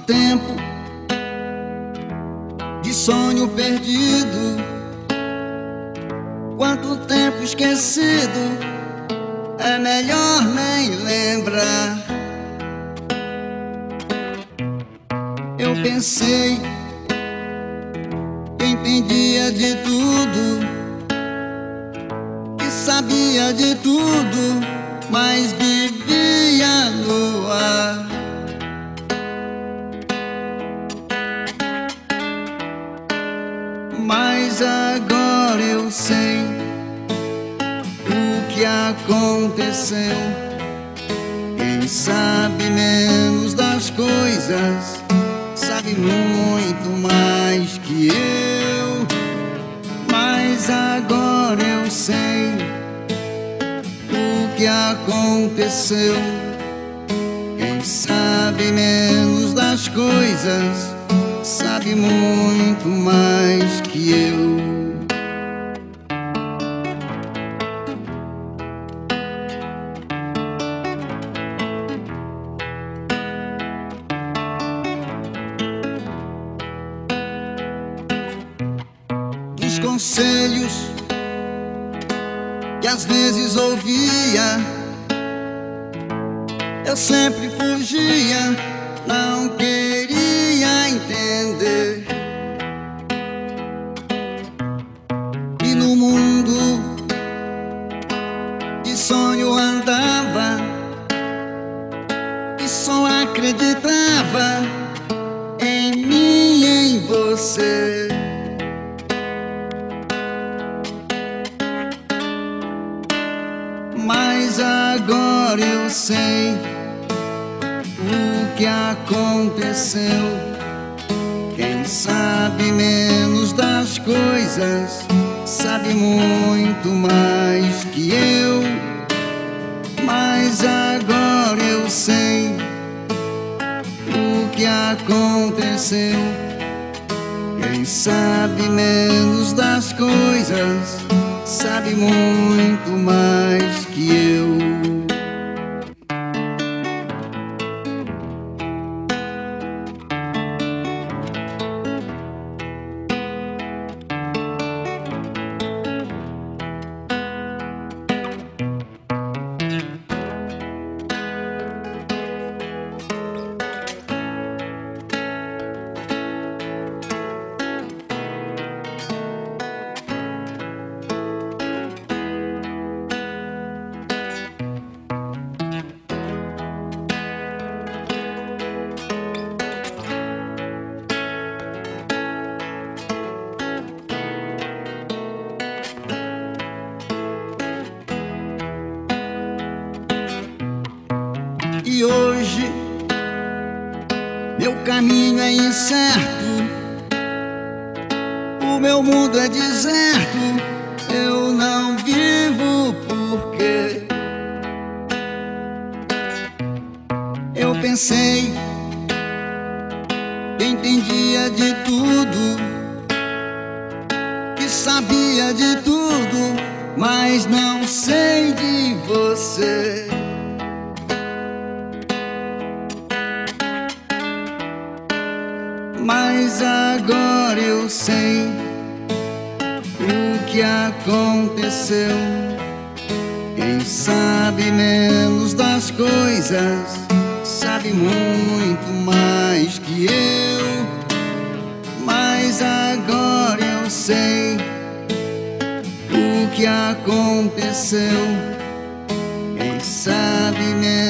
tempo de sonho perdido, quanto tempo esquecido, é melhor nem lembrar. Eu pensei que entendia de tudo, que sabia de tudo, mas vivia no ar. Mas agora eu sei o que aconteceu. Quem sabe menos das coisas sabe muito mais que eu. Mas agora eu sei o que aconteceu. Quem sabe menos das coisas sabe muito mais que eu. Dos conselhos que às vezes ouvia, eu sempre fugia, não queria entender. E no mundo de sonho andava e só acreditava em mim e em você. Mas agora eu sei o que aconteceu. Quem sabe menos das coisas sabe muito mais que eu. Mas agora eu sei o que aconteceu. Quem sabe menos das coisas sabe muito mais que eu. E hoje meu caminho é incerto, o meu mundo é deserto, eu não vivo porque eu pensei que entendia de tudo, que sabia de tudo, mas não sei de você. Mas agora eu sei o que aconteceu. Quem sabe menos das coisas sabe muito mais que eu. Mas agora eu sei o que aconteceu. Quem sabe menos